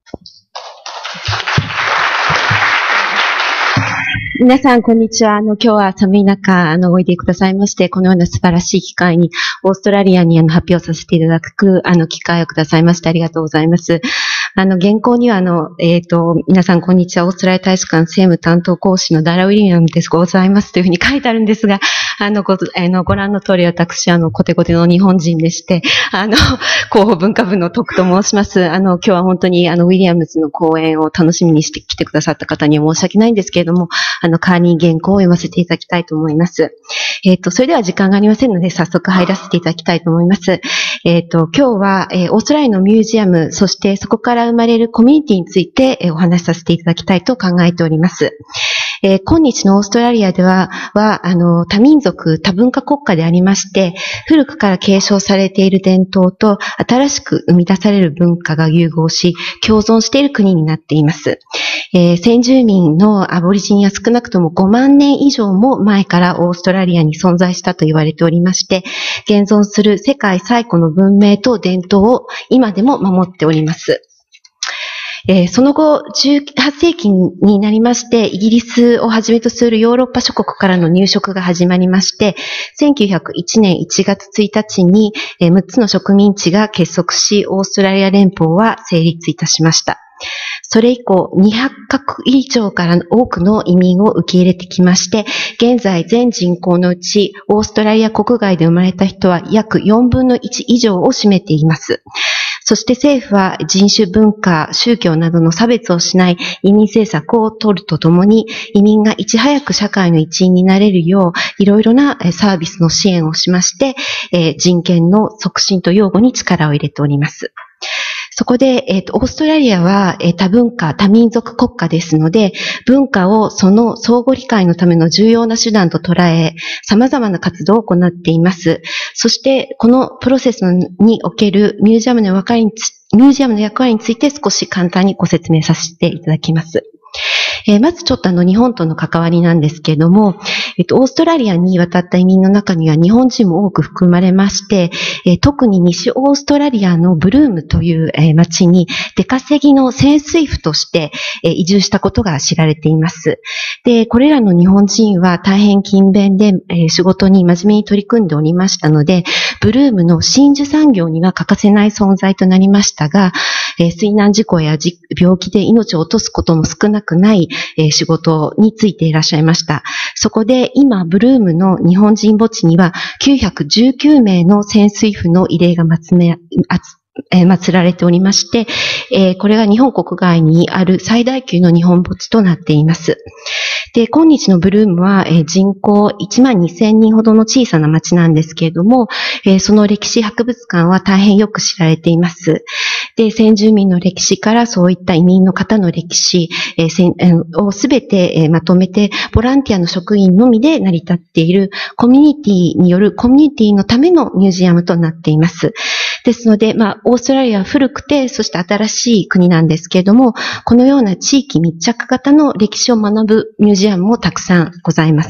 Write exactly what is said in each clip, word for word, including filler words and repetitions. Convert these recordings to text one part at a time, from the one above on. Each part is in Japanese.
皆さん、こんにちは。あの、今日は寒い中、あの、おいでくださいまして、このような素晴らしい機会に、オーストラリアにあの発表させていただく、あの、機会をくださいまして、ありがとうございます。あの、原稿には、あの、えっと、皆さん、こんにちは。オーストラリア大使館政務担当講師のダラ・ウィリアムです。ございます。というふうに書いてあるんですが、あの、ご、あの、ご覧の通り、私、あの、コテコテの日本人でして、あの、広報文化部の徳と申します。あの、今日は本当に、あの、ウィリアムズの講演を楽しみにして来てくださった方には申し訳ないんですけれども、あの、代わりに原稿を読ませていただきたいと思います。えっと、それでは時間がありませんので、早速入らせていただきたいと思います。えっと、今日は、えー、オーストラリアのミュージアム、そしてそこから生まれるコミュニティについて、えー、お話しさせていただきたいと考えております。えー、今日のオーストラリアでは、は、あの、多民族、多文化国家でありまして、古くから継承されている伝統と、新しく生み出される文化が融合し、共存している国になっています。えー、先住民のアボリジニは少なくともごまんねん以上も前からオーストラリアに存在したと言われておりまして、現存する世界最古の文明と伝統を今でも守っております。えー、その後、じゅうはっせいきになりまして、イギリスをはじめとするヨーロッパ諸国からの入植が始まりまして、せんきゅうひゃくいちねんいちがつついたちに、えー、むっつの植民地が結束し、オーストラリア連邦は成立いたしました。それ以降、にひゃっかこく以上から多くの移民を受け入れてきまして、現在全人口のうち、オーストラリア国外で生まれた人は約よんぶんのいち以上を占めています。そして政府は人種、文化、宗教などの差別をしない移民政策を取るとともに、移民がいち早く社会の一員になれるよう、いろいろなサービスの支援をしまして、人権の促進と擁護に力を入れております。そこで、えっと、オーストラリアは、えー、多文化、多民族国家ですので、文化をその相互理解のための重要な手段と捉え、様々な活動を行っています。そして、このプロセスにおけるミュージアムの役割につ、ミュージアムの役割について少し簡単にご説明させていただきます。えー、まずちょっとあの日本との関わりなんですけれども、えっと、オーストラリアに渡った移民の中には日本人も多く含まれまして、えー、特に西オーストラリアのブルームという、えー、町に出稼ぎの潜水夫として、えー、移住したことが知られています。で、これらの日本人は大変勤勉で、えー、仕事に真面目に取り組んでおりましたので、ブルームの真珠産業には欠かせない存在となりましたが、えー、水難事故や病気で命を落とすことも少なくない、えー、仕事についていらっしゃいました。そこで今、ブルームの日本人墓地にはきゅうひゃくじゅうきゅうめいの潜水夫の慰霊が祀め、えー、祀られておりまして、えー、これが日本国外にある最大級の日本墓地となっています。で、今日のブルームは、えー、人口いちまんにせんにんほどの小さな町なんですけれども、えー、その歴史博物館は大変よく知られています。で、先住民の歴史からそういった移民の方の歴史、えー、をすべて、えー、まとめて、ボランティアの職員のみで成り立っているコミュニティによるコミュニティのためのミュージアムとなっています。ですので、まあ、オーストラリアは古くて、そして新しい国なんですけれども、このような地域密着型の歴史を学ぶミュージアムもたくさんございます。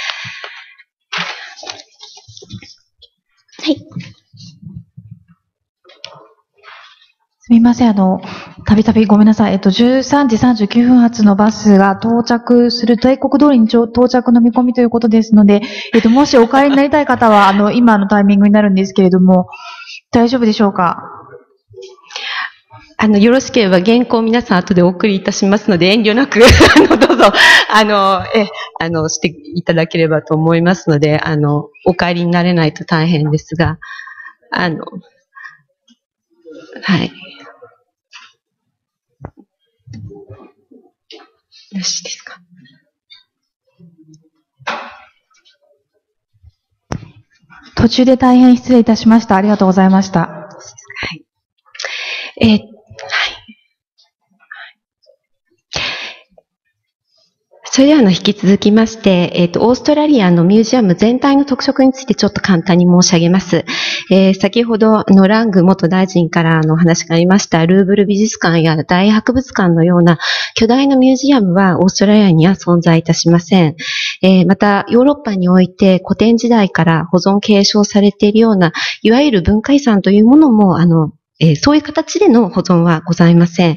はい。 すみません、あの、たびたびごめんなさい。えっと、じゅうさんじさんじゅうきゅうふん発のバスが到着する、帝国通りに到着の見込みということですので、えっと、もしお帰りになりたい方は、あの、今のタイミングになるんですけれども、大丈夫でしょうか？ あの、よろしければ原稿を皆さん後でお送りいたしますので、遠慮なく、あの、どうぞ、あの、え、あの、していただければと思いますので、あの、お帰りになれないと大変ですが、あの、はい。よろしいですか？ 途中で大変失礼いたしました。ありがとうございました。 はい。えー、はい。それではの引き続きまして、えっと、オーストラリアのミュージアム全体の特色についてちょっと簡単に申し上げます。えー、先ほどのラング元大臣からの話がありましたルーブル美術館や大博物館のような巨大なミュージアムはオーストラリアには存在いたしません。えー、またヨーロッパにおいて古典時代から保存継承されているようないわゆる文化遺産というものもあのえー、そういう形での保存はございません。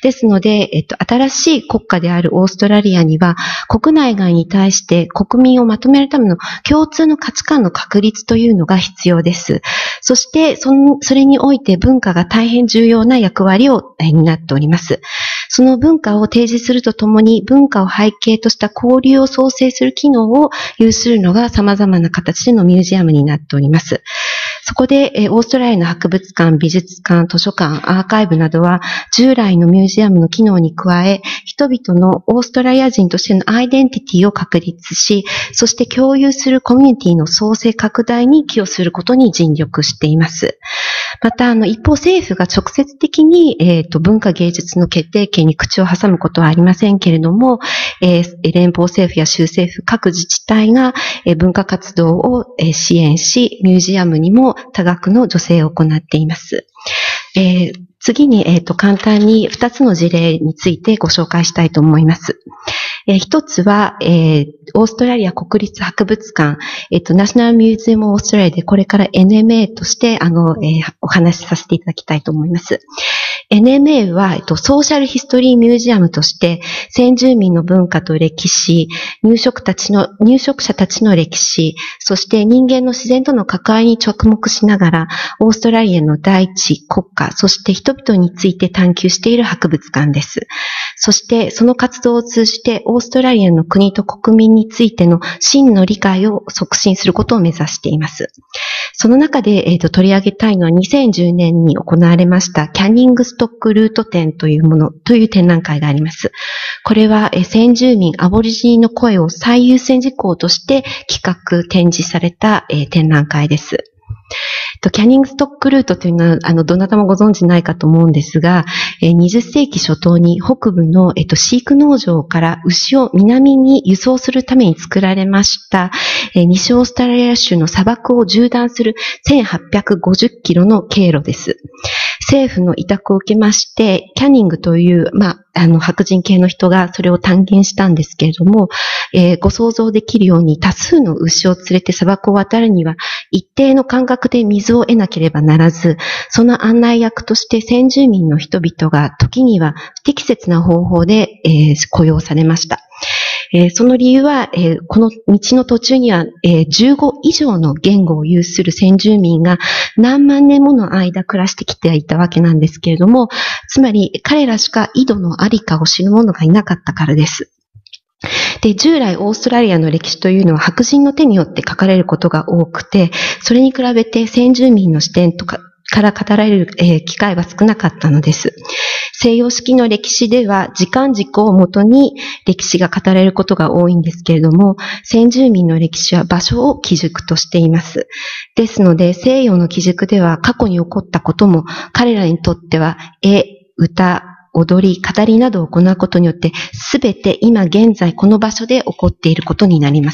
ですので、えっと、新しい国家であるオーストラリアには、国内外に対して国民をまとめるための共通の価値観の確立というのが必要です。そして、その、それにおいて文化が大変重要な役割を担っております。その文化を提示するとともに、文化を背景とした交流を創生する機能を有するのが様々な形でのミュージアムになっております。そこで、えー、オーストラリアの博物館、美術館、図書館、アーカイブなどは、従来のミュージアムの機能に加え、人々のオーストラリア人としてのアイデンティティを確立し、そして共有するコミュニティの創生拡大に寄与することに尽力しています。また、あの、一方政府が直接的に、えっと、文化芸術の決定権に口を挟むことはありませんけれども、えー、連邦政府や州政府、各自治体が、えー、文化活動を、えー、支援し、ミュージアムにも多額の助成を行っています。えー、次に、えっと、簡単にふたつの事例についてご紹介したいと思います。えー、一つは、えー、オーストラリア国立博物館、えっと、ナショナルミュージアムオーストラリアでこれから エヌエムエー として、あの、えー、お話しさせていただきたいと思います。エヌエムエー は、えっと、ソーシャルヒストリーミュージアムとして、先住民の文化と歴史、入植たちの、入植者たちの歴史、そして人間の自然との関わりに着目しながら、オーストラリアの大地、国家、そして人々について探求している博物館です。そして、その活動を通じて、オーストラリアの国と国民についての真の理解を促進することを目指しています。その中で、えーと、取り上げたいのはにせんじゅうねんに行われましたキャニングストックルート展というもの、という展覧会があります。これは、えー、先住民、アボリジニの声を最優先事項として企画、展示された、えー、展覧会です。キャニングストックルートというのは、あの、どなたもご存知ないかと思うんですが、にじゅっせいき初頭に北部の、えっと、飼育農場から牛を南に輸送するために作られました、西オーストラリア州の砂漠を縦断するせんはっぴゃくごじゅっキロの経路です。政府の委託を受けまして、キャニングという、まあ、あの、白人系の人がそれを探検したんですけれども、えー、ご想像できるように多数の牛を連れて砂漠を渡るには、一定の間隔で水を得なければならず、その案内役として先住民の人々が時には不適切な方法で、えー、雇用されました。えー、その理由は、えー、この道の途中には、えー、じゅうご以上の言語を有する先住民が何万年もの間暮らしてきていたわけなんですけれども、つまり彼らしか井戸のありかを知る者がいなかったからです。で、従来オーストラリアの歴史というのは白人の手によって書かれることが多くて、それに比べて先住民の視点とかから語られる、えー、機会は少なかったのです。西洋式の歴史では時間軸をもとに歴史が語られることが多いんですけれども、先住民の歴史は場所を基軸としています。ですので、西洋の基軸では過去に起こったことも彼らにとっては絵、歌、踊り、語りなどを行うことによって、すべて今現在この場所で起こっていることになります。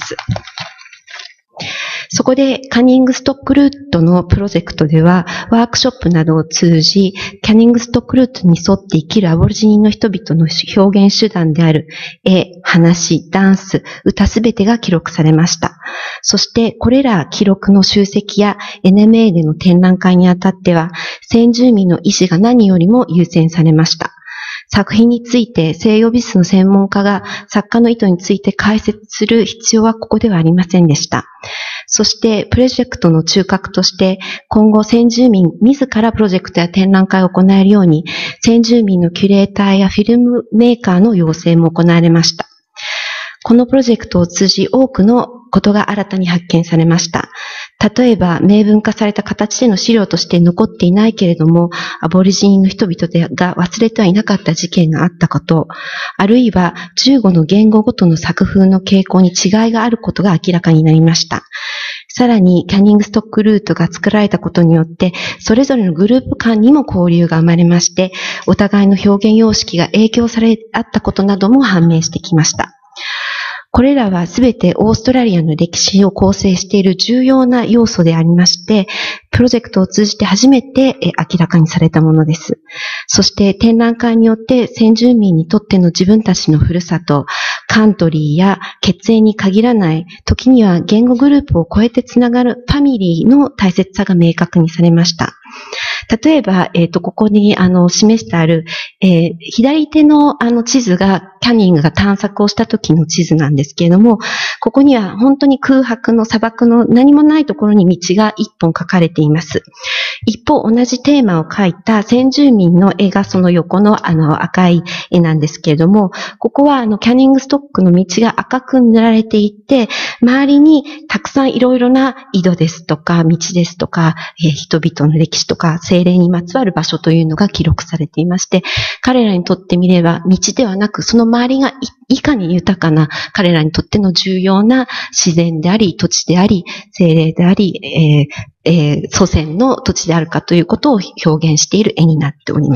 そこで、カニングストックルートのプロジェクトでは、ワークショップなどを通じ、キャニングストックルートに沿って生きるアボリジニの人々の表現手段である絵、話、ダンス、歌すべてが記録されました。そして、これら記録の集積や エヌエムエー での展覧会にあたっては、先住民の意思が何よりも優先されました。作品について西洋美術の専門家が作家の意図について解説する必要はここではありませんでした。そして、プロジェクトの中核として、今後先住民自らプロジェクトや展覧会を行えるように、先住民のキュレーターやフィルムメーカーの養成も行われました。このプロジェクトを通じ多くのことが新たに発見されました。例えば、明文化された形での資料として残っていないけれども、アボリジニの人々が忘れてはいなかった事件があったこと、あるいはじゅうごの言語ごとの作風の傾向に違いがあることが明らかになりました。さらに、キャニングストックルートが作られたことによって、それぞれのグループ間にも交流が生まれまして、お互いの表現様式が影響されあったことなども判明してきました。これらはすべてオーストラリアの歴史を構成している重要な要素でありまして、プロジェクトを通じて初めて明らかにされたものです。そして展覧会によって先住民にとっての自分たちのふるさと、 カントリーや血縁に限らない、時には言語グループを超えてつながるファミリーの大切さが明確にされました。例えば、えっと、ここに、あの、示してある、えー、左手の、あの、地図が、キャニングが探索をした時の地図なんですけれども、ここには本当に空白の砂漠の何もないところに道が一本書かれています。一方、同じテーマを書いた先住民の絵がその横の、あの、赤い絵なんですけれども、ここは、あの、キャニングストックの道が赤く塗られていて、周りにたくさんいろいろな井戸ですとか、道ですとか、えー、人々の歴史とか、精霊にまつわる場所というのが記録されていまして、彼らにとってみれば道ではなく、その周りが い, いかに豊かな彼らにとっての重要な自然であり、土地であり、精霊であり、えーえー、祖先の土地であるかということを表現している絵になっております。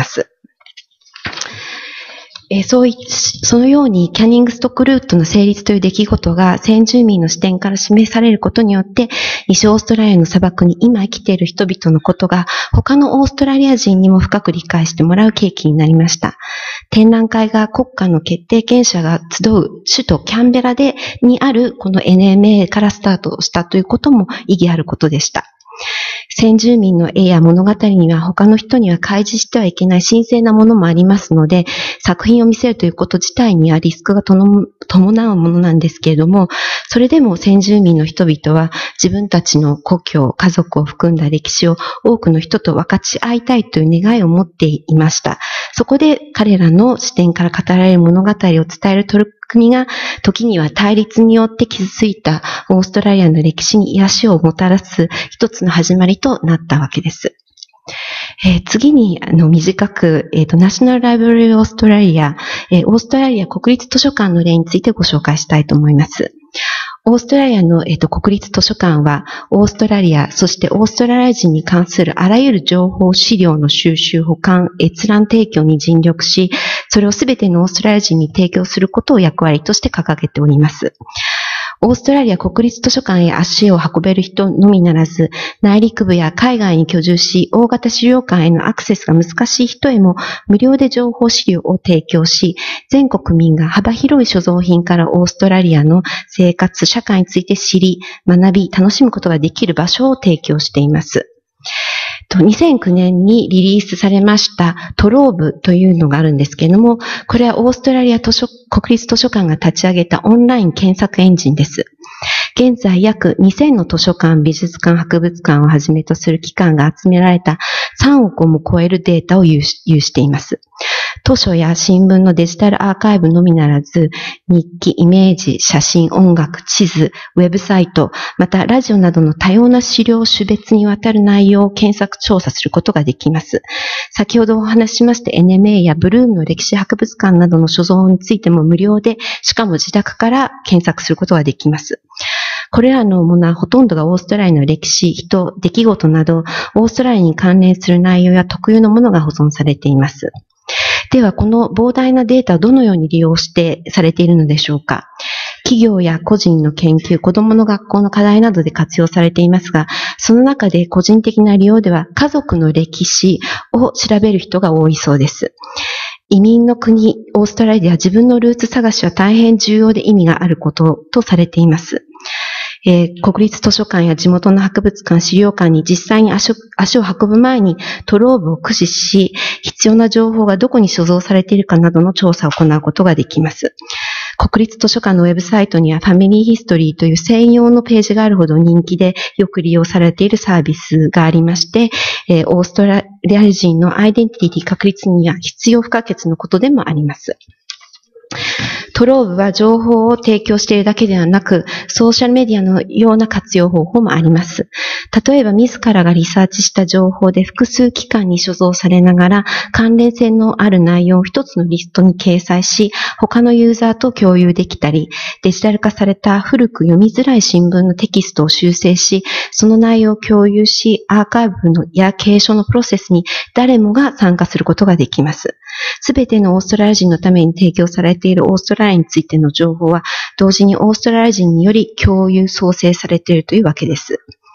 えー、そうい、そのようにキャニングストックルートの成立という出来事が先住民の視点から示されることによって、西オーストラリアの砂漠に今生きている人々のことが他のオーストラリア人にも深く理解してもらう契機になりました。展覧会が国家の決定権者が集う首都キャンベラでにあるこの エヌエムエー からスタートしたということも意義あることでした。先住民の絵や物語には他の人には開示してはいけない神聖なものもありますので、作品を見せるということ自体にはリスクが伴うものなんですけれども、それでも先住民の人々は自分たちの故郷、家族を含んだ歴史を多くの人と分かち合いたいという願いを持っていました。そこで彼らの視点から語られる物語を伝える取り組みが時には対立によって傷ついたオーストラリアの歴史に癒しをもたらす一つの始まりとなったわけです。えー、次にあの短く、えーと、ナショナルライブラリーオーストラリア、えー、オーストラリア国立図書館の例についてご紹介したいと思います。オーストラリアの、えっと、国立図書館は、オーストラリア、そしてオーストラリア人に関するあらゆる情報資料の収集、保管、閲覧提供に尽力し、それをすべてのオーストラリア人に提供することを役割として掲げております。オーストラリア国立図書館へ足を運べる人のみならず、内陸部や海外に居住し、大型資料館へのアクセスが難しい人へも無料で情報資料を提供し、全国民が幅広い所蔵品からオーストラリアの生活、社会について知り、学び、楽しむことができる場所を提供しています。にせんきゅうねんにリリースされましたトローブというのがあるんですけれども、これはオーストラリア図書国立図書館が立ち上げたオンライン検索エンジンです。現在約にせんの図書館、美術館、博物館をはじめとする機関が集められたさんおくをも超えるデータを有しています。図書や新聞のデジタルアーカイブのみならず、日記、イメージ、写真、音楽、地図、ウェブサイト、またラジオなどの多様な資料種別にわたる内容を検索調査することができます。先ほどお話ししました エヌエムエー やブルームの歴史博物館などの所蔵についても無料で、しかも自宅から検索することができます。これらのものはほとんどがオーストラリアの歴史、人、出来事など、オーストラリアに関連する内容や特有のものが保存されています。では、この膨大なデータをどのように利用してされているのでしょうか。企業や個人の研究、子どもの学校の課題などで活用されていますが、その中で個人的な利用では家族の歴史を調べる人が多いそうです。移民の国、オーストラリアでは自分のルーツ探しは大変重要で意味があることとされています。えー、国立図書館や地元の博物館、資料館に実際に足を、足を運ぶ前にトローブを駆使し、必要な情報がどこに所蔵されているかなどの調査を行うことができます。国立図書館のウェブサイトにはファミリーヒストリーという専用のページがあるほど人気でよく利用されているサービスがありまして、えー、オーストラリア人のアイデンティティ確立には必要不可欠のことでもあります。トローブは情報を提供しているだけではなく、ソーシャルメディアのような活用方法もあります。例えば、自らがリサーチした情報で複数機関に所蔵されながら、関連性のある内容を一つのリストに掲載し、他のユーザーと共有できたり、デジタル化された古く読みづらい新聞のテキストを修正し、その内容を共有し、アーカイブのや継承のプロセスに誰もが参加することができます。すべてのオーストラリア人のために提供されているオーストラリアについての情報は、同時にオーストラリア人により共有、創生されているというわけです。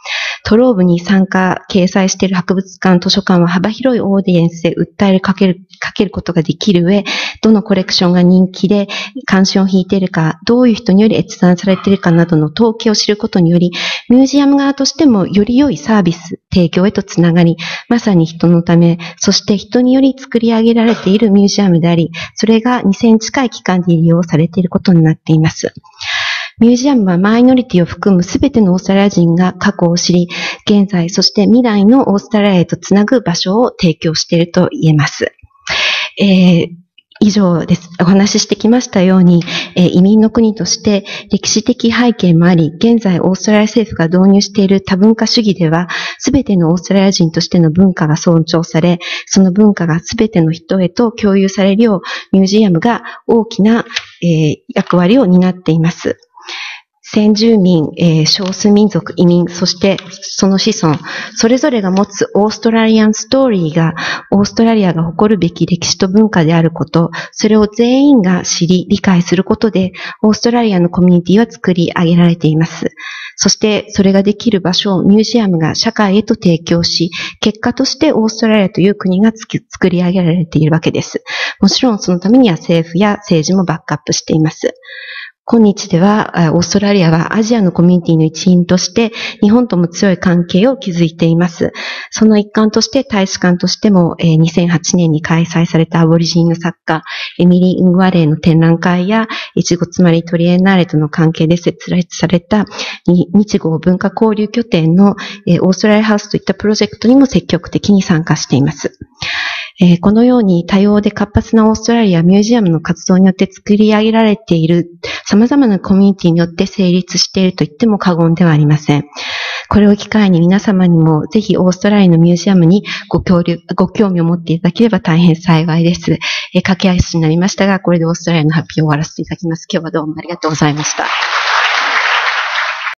トローブに参加、掲載している博物館、図書館は幅広いオーディエンスで訴えるかける、かけることができる上、どのコレクションが人気で関心を引いているか、どういう人により閲覧されているかなどの統計を知ることにより、ミュージアム側としてもより良いサービス、提供へとつながり、まさに人のため、そして人により作り上げられているミュージアムであり、それがにせん近い期間で利用されていることになっています。ミュージアムはマイノリティを含むすべてのオーストラリア人が過去を知り、現在、そして未来のオーストラリアへとつなぐ場所を提供していると言えます。えー、以上です。お話ししてきましたように、えー、移民の国として歴史的背景もあり、現在オーストラリア政府が導入している多文化主義では、すべてのオーストラリア人としての文化が尊重され、その文化がすべての人へと共有されるよう、ミュージアムが大きな、えー、役割を担っています。先住民、えー、少数民族、移民、そしてその子孫、それぞれが持つオーストラリアンストーリーが、オーストラリアが誇るべき歴史と文化であること、それを全員が知り、理解することで、オーストラリアのコミュニティは作り上げられています。そして、それができる場所をミュージアムが社会へと提供し、結果としてオーストラリアという国が作り上げられているわけです。もちろんそのためには政府や政治もバックアップしています。今日では、オーストラリアはアジアのコミュニティの一員として、日本とも強い関係を築いています。その一環として、大使館としても、にせんはちねんに開催されたアボリジニの作家、エミリー・ウンワレーの展覧会や、いちごつまりトリエンナーレとの関係で設立された、日豪文化交流拠点のオーストラリアハウスといったプロジェクトにも積極的に参加しています。えー、このように多様で活発なオーストラリアミュージアムの活動によって作り上げられている様々なコミュニティによって成立していると言っても過言ではありません。これを機会に皆様にもぜひオーストラリアのミュージアムにご協力、ご興味を持っていただければ大変幸いです。えー、駆け足になりましたが、これでオーストラリアの発表を終わらせていただきます。今日はどうもありがとうございました。